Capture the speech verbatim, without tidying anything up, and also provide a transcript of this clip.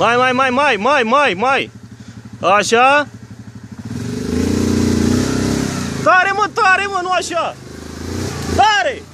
Mai, mai, mai, mai, mai, mai, mai. Așa. Tare, mă, tare, mă, nu așa. Tare!